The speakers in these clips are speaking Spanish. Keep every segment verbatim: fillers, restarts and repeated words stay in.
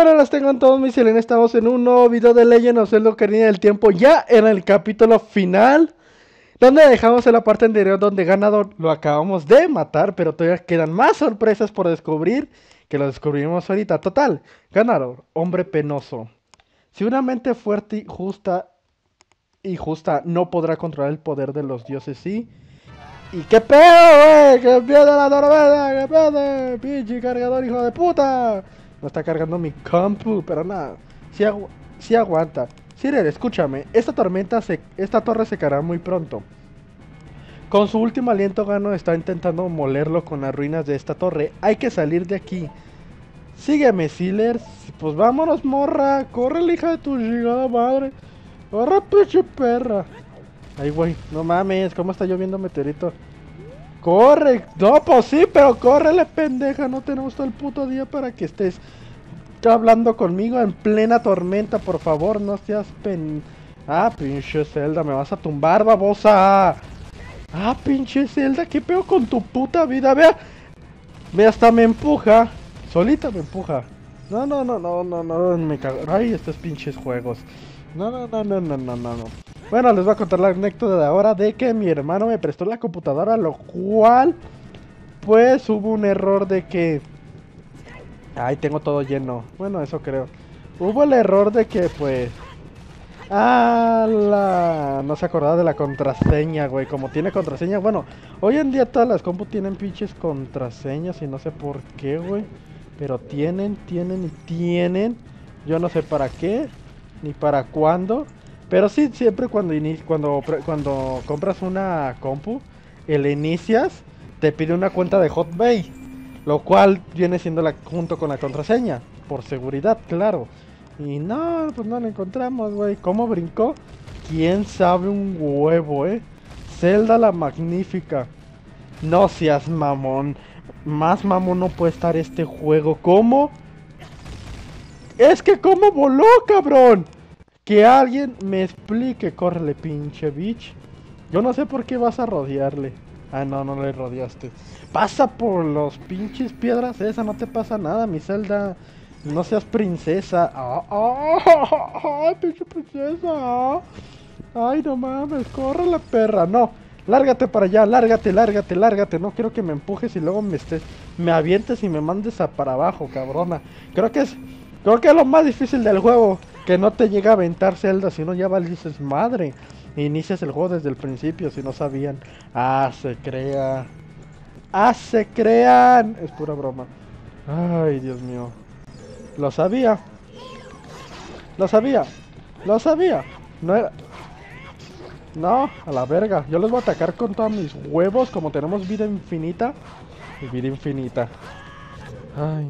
buenas las tengan todos mis Selene, estamos en un nuevo video de Legend of Zelda Ocarina del Tiempo, ya en el capítulo final, donde dejamos en la parte anterior donde Ganador lo acabamos de matar, pero todavía quedan más sorpresas por descubrir, que lo descubrimos ahorita. Total, Ganador, hombre penoso, si una mente fuerte y justa, y justa no podrá controlar el poder de los dioses, sí. ¿Y qué pedo, wey? ¡Que empieza la tormenta! ¡Que pedo! ¡Pinche cargador, hijo de puta! No está cargando mi compu, pero nada. Sí, agu sí aguanta. Sirer, escúchame. Esta tormenta, se esta torre se caerá muy pronto. Con su último aliento, Gano está intentando molerlo con las ruinas de esta torre. Hay que salir de aquí. Sígueme, Siler. Pues vámonos, morra. Corre, hija de tu chingada madre. Corre, pinche perra. Ay, güey, no mames, ¿cómo está lloviendo meteorito? ¡Corre! No, pues sí, pero córrele, pendeja. No tenemos todo el puto día para que estés hablando conmigo en plena tormenta, por favor, no seas pen... Ah, pinche Zelda, me vas a tumbar, babosa. Ah, pinche Zelda, ¿qué pedo con tu puta vida? Vea, vea, hasta me empuja. Solita me empuja. No, no, no, no, no, no, me cago. Ay, estos pinches juegos. No, no, no, no, no, no, no. Bueno, les voy a contar la anécdota de ahora de que mi hermano me prestó la computadora, lo cual, pues, hubo un error de que... Ay, tengo todo lleno. Bueno, eso creo. Hubo el error de que, pues... Ah, la... No se acordaba de la contraseña, güey. Como tiene contraseña, bueno, hoy en día todas las compus tienen pinches contraseñas y no sé por qué, güey. Pero tienen, tienen y tienen. Yo no sé para qué, ni para cuándo. Pero sí, siempre cuando, cuando, cuando compras una compu y la inicias, te pide una cuenta de Hotmail, lo cual viene siendo la, junto con la contraseña, por seguridad, claro. Y no, pues no la encontramos, güey. ¿Cómo brincó? ¿Quién sabe un huevo, eh? Zelda la Magnífica. No seas mamón. Más mamón no puede estar este juego. ¿Cómo? Es que ¿cómo voló, cabrón? Que alguien me explique, córrele, pinche bitch. Yo no sé por qué vas a rodearle. Ah, no, no le rodeaste. Pasa por los pinches piedras esa, no te pasa nada, mi Zelda. No seas princesa. Ah, ah, ah, ah, pinche princesa. Ay, no mames, córrele, perra. No, lárgate para allá, lárgate, lárgate, lárgate. No quiero que me empujes y luego me estés, me avientes y me mandes a para abajo, cabrona. Creo que es, creo que es lo más difícil del juego. Que no te llega a aventar Zelda, si no ya dices madre. Inicias el juego desde el principio, si no sabían. Ah, se crea. Ah, se crean. Es pura broma. Ay, Dios mío. Lo sabía. Lo sabía. Lo sabía. No era... No, a la verga. Yo les voy a atacar con todos mis huevos, como tenemos vida infinita. Y vida infinita. Ay...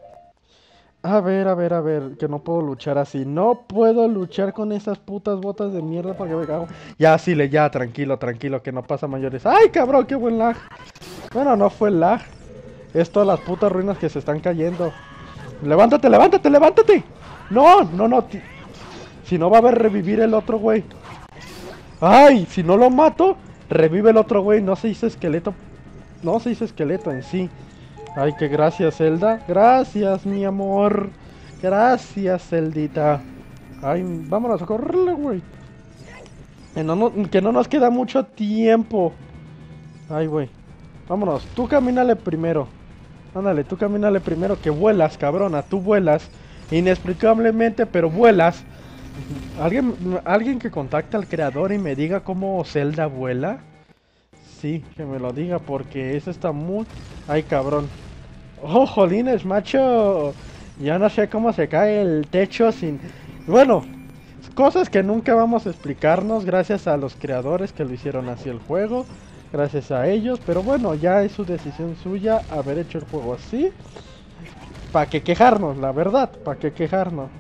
A ver, a ver, a ver, que no puedo luchar así. No puedo luchar con esas putas botas de mierda porque me cago. Ya, Sile, ya, tranquilo, tranquilo, que no pasa mayores. ¡Ay, cabrón, qué buen lag! Bueno, no fue lag. Es todas las putas ruinas que se están cayendo. ¡Levántate, levántate, levántate! ¡No, no, no! Si no va a haber revivir el otro güey. ¡Ay! Si no lo mato, revive el otro güey. No se hizo esqueleto. No se hizo esqueleto en sí. Ay, que gracias, Zelda. Gracias, mi amor. Gracias, Zeldita. Ay, vámonos a correrle, güey. Que no, no, que no nos queda mucho tiempo. Ay, güey. Vámonos. Tú camínale primero. Ándale, tú camínale primero, que vuelas, cabrona. Tú vuelas. Inexplicablemente, pero vuelas. ¿Alguien, alguien que contacte al creador y me diga cómo Zelda vuela? Sí, que me lo diga, porque eso está muy... Ay, cabrón. ¡Oh, jolines, macho! Ya no sé cómo se cae el techo sin... Bueno, cosas que nunca vamos a explicarnos gracias a los creadores que lo hicieron así el juego. Gracias a ellos, pero bueno, ya es su decisión suya haber hecho el juego así. ¿Para qué quejarnos, la verdad? ¿Para qué quejarnos?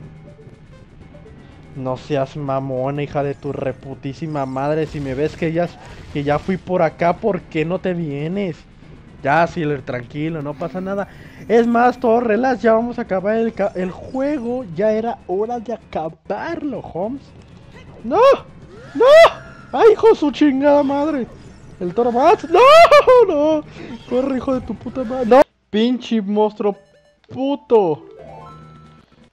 No seas mamona, hija de tu reputísima madre. Si me ves que ya, que ya fui por acá, ¿por qué no te vienes? Ya, Siler, tranquilo, no pasa nada. Es más, todo relax, ya vamos a acabar el, el juego. Ya era hora de acabarlo, Holmes. ¡No! ¡No! ¡Ay, hijo de su chingada madre! El toro más. ¡No! ¡No! Corre, hijo de tu puta madre. ¡No! Pinche monstruo puto.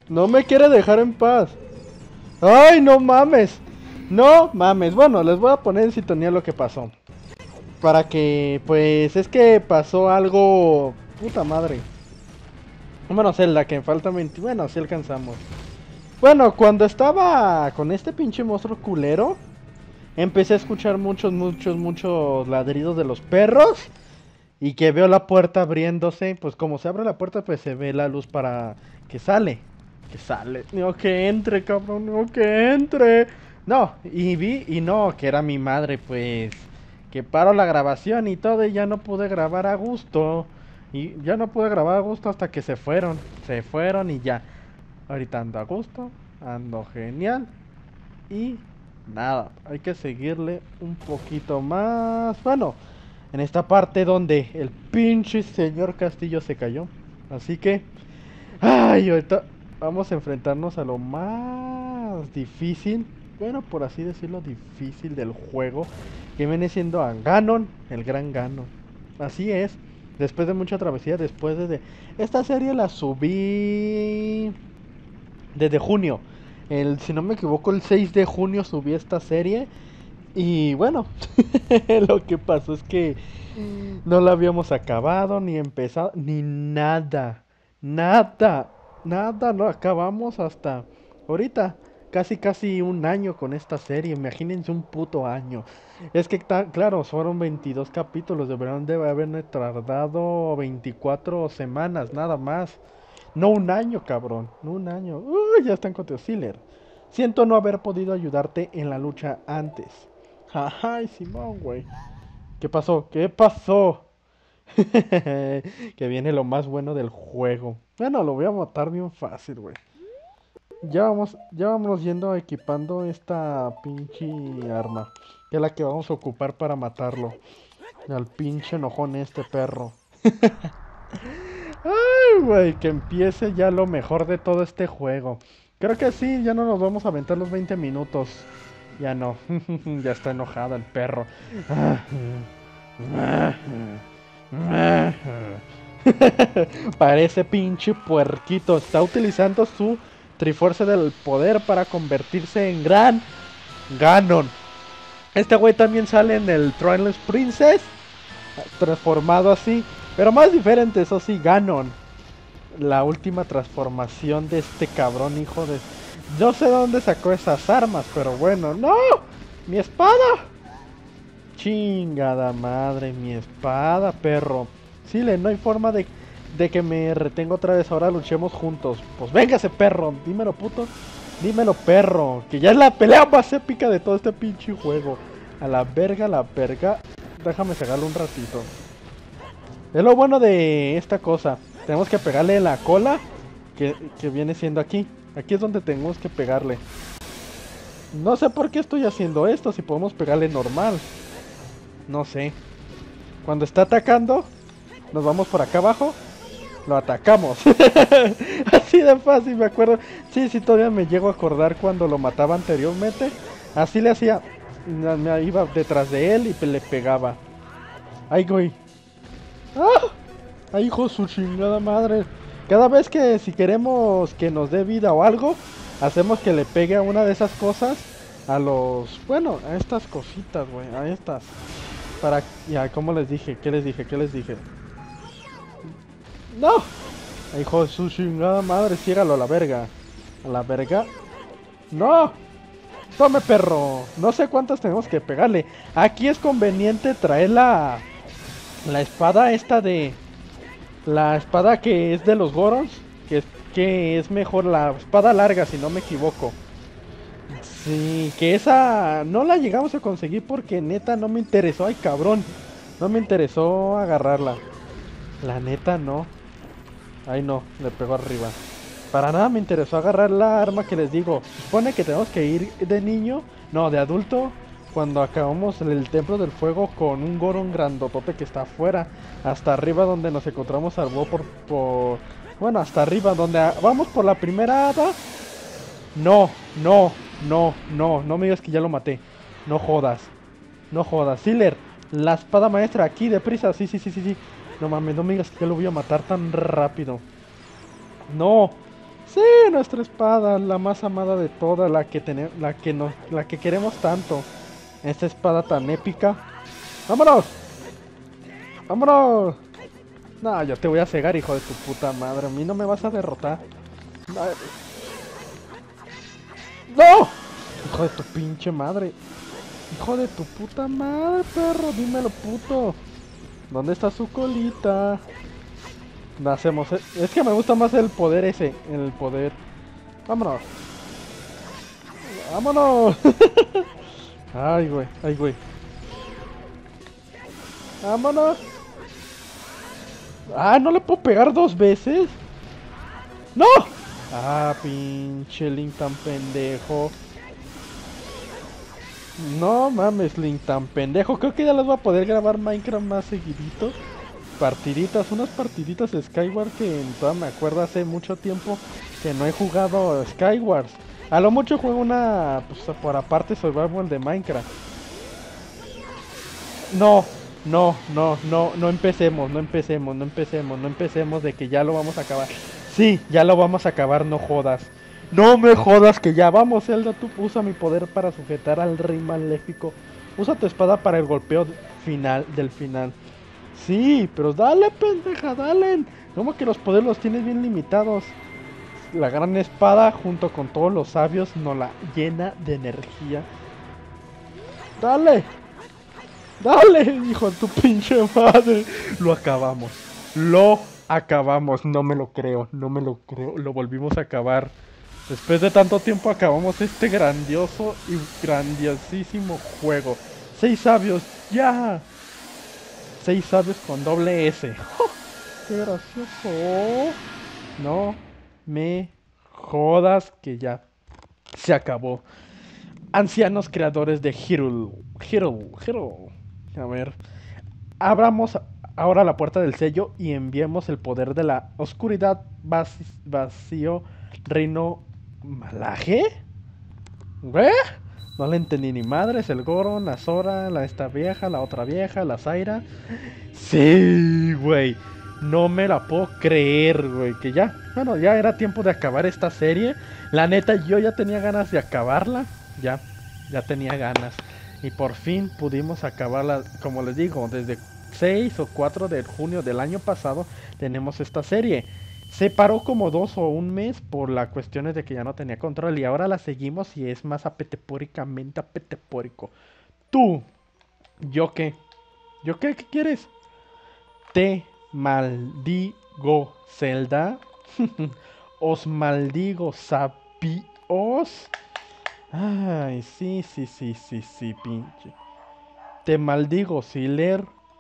No me quiere dejar en paz. ¡Ay, no mames! No mames. Bueno, les voy a poner en sintonía lo que pasó. Para que, pues, es que pasó algo... Puta madre. Bueno, Zelda, que falta veinte... Bueno, sí alcanzamos. Bueno, cuando estaba con este pinche monstruo culero, empecé a escuchar muchos, muchos, muchos ladridos de los perros. Y que veo la puerta abriéndose. Pues como se abre la puerta, pues se ve la luz para que sale. Que sale. No, que entre, cabrón. No, que entre. No, y vi, y no, que era mi madre, pues. Que paro la grabación y todo, y ya no pude grabar a gusto. Y ya no pude grabar a gusto hasta que se fueron. Se fueron y ya. Ahorita ando a gusto. Ando genial. Y nada, hay que seguirle un poquito más. Bueno, en esta parte donde el pinche señor Castillo se cayó. Así que, ay, ahorita vamos a enfrentarnos a lo más difícil, bueno, por así decirlo, difícil del juego, que viene siendo a Ganon, el gran Ganon. Así es, después de mucha travesía, después de... Esta serie la subí desde junio. El, si no me equivoco, el seis de junio subí esta serie. Y bueno, lo que pasó es que no la habíamos acabado, ni empezado, ni nada. Nada, nada, no acabamos hasta ahorita. Casi, casi un año con esta serie. Imagínense un puto año. Es que, ta- claro, fueron veintidós capítulos. Deberían de haberme tardado veinticuatro semanas, nada más. No un año, cabrón. No un año. Uy, ya está en Coteo Sealer. Siento no haber podido ayudarte en la lucha antes. Ay, Simón, güey. ¿Qué pasó? ¿Qué pasó? Que viene lo más bueno del juego. Bueno, lo voy a matar bien fácil, güey. Ya vamos, ya vamos yendo equipando esta pinche arma. Que es la que vamos a ocupar para matarlo. Al pinche enojón este perro. Ay, güey, que empiece ya lo mejor de todo este juego. Creo que sí, ya no nos vamos a aventar los veinte minutos. Ya no. Ya está enojado el perro. Parece pinche puerquito. Está utilizando su Trifuerza del Poder para convertirse en gran Ganon. Este güey también sale en el Twilight Princess, transformado así, pero más diferente, eso sí, Ganon. La última transformación de este cabrón hijo de... No sé dónde sacó esas armas, pero bueno, ¡no! ¡Mi espada! Chingada madre, mi espada, perro. Sile, no hay forma de, de que me retenga otra vez. Ahora luchemos juntos. Pues véngase, perro. Dímelo, puto. Dímelo, perro. Que ya es la pelea más épica de todo este pinche juego. A la verga, a la verga. Déjame sacarlo un ratito. Es lo bueno de esta cosa. Tenemos que pegarle la cola que, que viene siendo aquí. Aquí es donde tenemos que pegarle. No sé por qué estoy haciendo esto. Si podemos pegarle normal. No sé. Cuando está atacando, nos vamos por acá abajo. Lo atacamos. Así de fácil, me acuerdo. Sí, sí, todavía me llego a acordar cuando lo mataba anteriormente. Así le hacía. Me iba detrás de él y le pegaba. Ay, güey. ¡Ah! Ay, hijo de su chingada madre. Cada vez que si queremos que nos dé vida o algo, hacemos que le pegue a una de esas cosas. A los... Bueno, a estas cositas, güey. A estas. Para... Ya, ¿cómo les dije? ¿Qué les dije? ¿Qué les dije? ¡No! Ay, hijo de su chingada madre. Ciégalo a la verga. A la verga. ¡No! ¡Tome, perro! No sé cuántas tenemos que pegarle. Aquí es conveniente traer la... La espada esta de... La espada que es de los Gorons. Que es, que es mejor la espada larga, si no me equivoco. Sí, que esa no la llegamos a conseguir porque neta no me interesó. Ay, cabrón. No me interesó agarrarla. La neta no. Ay, no, le pegó arriba. Para nada me interesó agarrar la arma que les digo. Supone que tenemos que ir de niño, no, de adulto, cuando acabamos en el Templo del Fuego con un Goron grandotote que está afuera. Hasta arriba donde nos encontramos al Bo por, por... Bueno, hasta arriba donde... Vamos por la primera hada. No, no, no, no, no me digas que ya lo maté. No jodas. No jodas. Sealer, la espada maestra aquí, deprisa. Sí, sí, sí, sí, sí. No mames, no me digas que ya lo voy a matar tan rápido. No. Sí, nuestra espada, la más amada de todas, la que tenemos, la que nos, la que queremos tanto. Esta espada tan épica. ¡Vámonos! ¡Vámonos! No, yo te voy a cegar, hijo de tu puta madre. A mí no me vas a derrotar. ¡No! Hijo de tu pinche madre. Hijo de tu puta madre, perro. Dímelo, puto. ¿Dónde está su colita? Hacemos. Es que me gusta más el poder ese. El poder. Vámonos. Vámonos. Ay, güey. Ay, güey. Vámonos. Ah, ¿no le puedo pegar dos veces? ¡No! Ah, pinche Link tan pendejo. No mames, Link tan pendejo. Creo que ya les voy a poder grabar Minecraft más seguidito. Partiditas, unas partiditas de Skyward que en toda me acuerdo hace mucho tiempo que no he jugado Skyward. A lo mucho juego una, pues por aparte survival de Minecraft. No, no, no, no, no empecemos, no empecemos, no empecemos, no empecemos de que ya lo vamos a acabar. Sí, ya lo vamos a acabar, no jodas. No me jodas que ya vamos, Zelda, tú usa mi poder para sujetar al rey maléfico. Usa tu espada para el golpeo final del final. Sí, pero dale, pendeja, dale. ¿Cómo que los poderes los tienes bien limitados? La gran espada, junto con todos los sabios, nos la llena de energía. Dale, dale, hijo de tu pinche madre. Lo acabamos. Lo acabamos. No me lo creo, no me lo creo. Lo volvimos a acabar. Después de tanto tiempo acabamos este grandioso y grandiosísimo juego. Seis sabios, ya. Seis sabios con doble S. ¡Oh, qué gracioso! No me jodas que ya se acabó. Ancianos creadores de Hyrule. Hyrule, Hyrule. A ver. Abramos ahora la puerta del sello y enviemos el poder de la oscuridad vacío reino malaje. ¿Qué? No le entendí ni madres, el Goron, la Sora, la esta vieja, la otra vieja, la Zaira. Sí, güey. No me la puedo creer, güey. Que ya, bueno, ya era tiempo de acabar esta serie. La neta, yo ya tenía ganas de acabarla. Ya, ya tenía ganas. Y por fin pudimos acabarla, como les digo, desde seis o cuatro de junio del año pasado tenemos esta serie. Se paró como dos o un mes por las cuestiones de que ya no tenía control y ahora la seguimos y es más apetepóricamente apetepórico. Tú, ¿yo qué? ¿Yo qué? ¿Qué quieres? Te maldigo, Zelda. Os maldigo, sapios. Ay, sí, sí, sí, sí, sí, pinche. Te maldigo, Siler.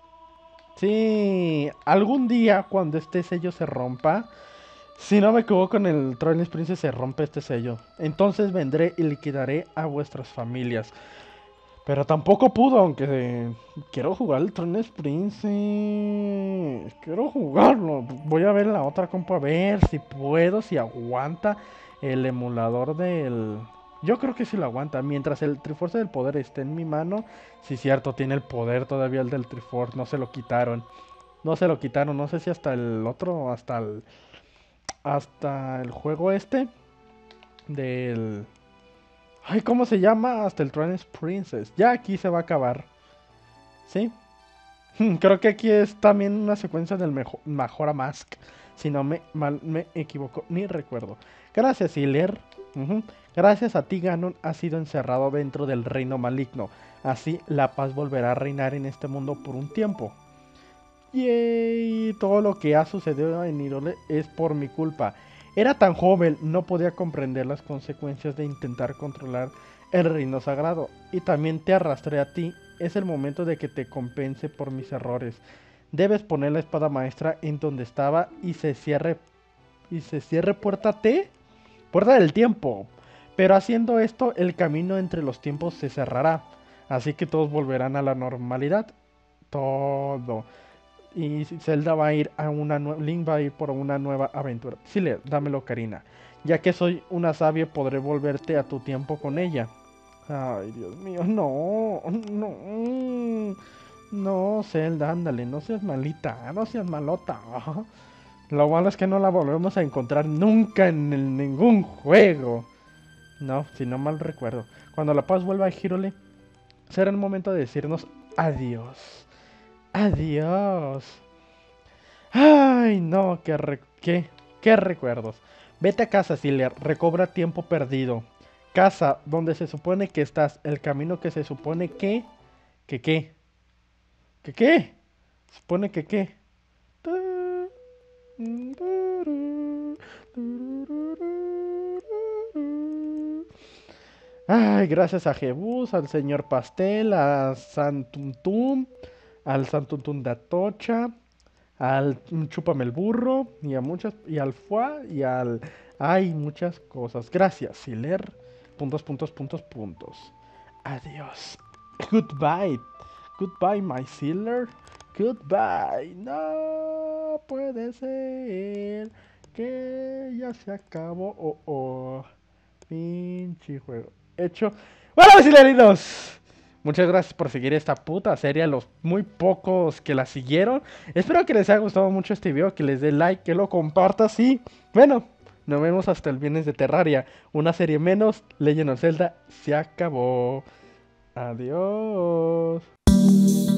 Sí, algún día cuando este sello se rompa, si no me equivoco, en el Twilight Princess se rompe este sello. Entonces vendré y liquidaré a vuestras familias. Pero tampoco pudo, aunque eh, quiero jugar el Twilight Princess. Quiero jugarlo. Voy a ver la otra compa a ver si puedo, si aguanta el emulador del... Yo creo que sí lo aguanta. Mientras el Triforce del Poder esté en mi mano, sí cierto, tiene el poder todavía el del Triforce. No se lo quitaron. No se lo quitaron. No sé si hasta el otro, hasta el... Hasta el juego este del... Ay, ¿cómo se llama? Hasta el Twilight Princess. Ya aquí se va a acabar. ¿Sí? Creo que aquí es también una secuencia del mejo Majora Mask. Si no me, mal me equivoco, ni recuerdo. Gracias, Hiler. Uh-huh. Gracias a ti, Ganon, has sido encerrado dentro del reino maligno. Así, la paz volverá a reinar en este mundo por un tiempo. Yay, todo lo que ha sucedido en Hyrule es por mi culpa. Era tan joven, no podía comprender las consecuencias de intentar controlar el reino sagrado. Y también te arrastré a ti. Es el momento de que te compense por mis errores. Debes poner la espada maestra en donde estaba y se cierre... ¿Y se cierre puerta T? Puerta del tiempo. Pero haciendo esto, el camino entre los tiempos se cerrará. Así que todos volverán a la normalidad. Todo. Y Zelda va a ir a una nueva... Link va a ir por una nueva aventura. Siler, dámelo, Karina. Ya que soy una sabia, podré volverte a tu tiempo con ella. Ay, Dios mío, no, no. No, Zelda, ándale, no seas malita, no seas malota. Lo malo es que no la volvemos a encontrar nunca en el- ningún juego. No, si no mal recuerdo. Cuando la paz vuelva a Hyrule, será el momento de decirnos adiós. Adiós. Ay, no, qué, re- qué, qué recuerdos. Vete a casa, Cilia, recobra tiempo perdido. Casa, donde se supone que estás, el camino que se supone que... ¿Que qué? ¿Que qué? Supone que qué. Ay, gracias a Jebus, al señor Pastel, a Santuntum, al Santuntum de Atocha, al Chúpame el Burro, y a muchas, y al Fua, y al... Hay muchas cosas. Gracias, Siler. Puntos, puntos, puntos, puntos. Adiós. Goodbye. Goodbye, my Sealer. Goodbye. No puede ser que ya se acabó. Oh, oh. Pinche juego. Hecho. Bueno, Silerinos. Muchas gracias por seguir esta puta serie, a los muy pocos que la siguieron. Espero que les haya gustado mucho este video, que les dé like, que lo compartas y... Bueno, nos vemos hasta el viernes de Terraria. Una serie menos, Legend of Zelda se acabó. Adiós.